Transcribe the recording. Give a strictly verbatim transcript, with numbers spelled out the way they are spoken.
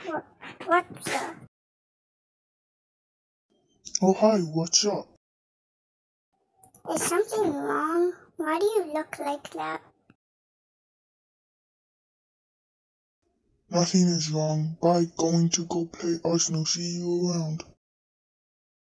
What, what's up? Oh, hi, what's up? Is something wrong? Why do you look like that? Nothing is wrong. Bye, going to go play Arsenal. See you around.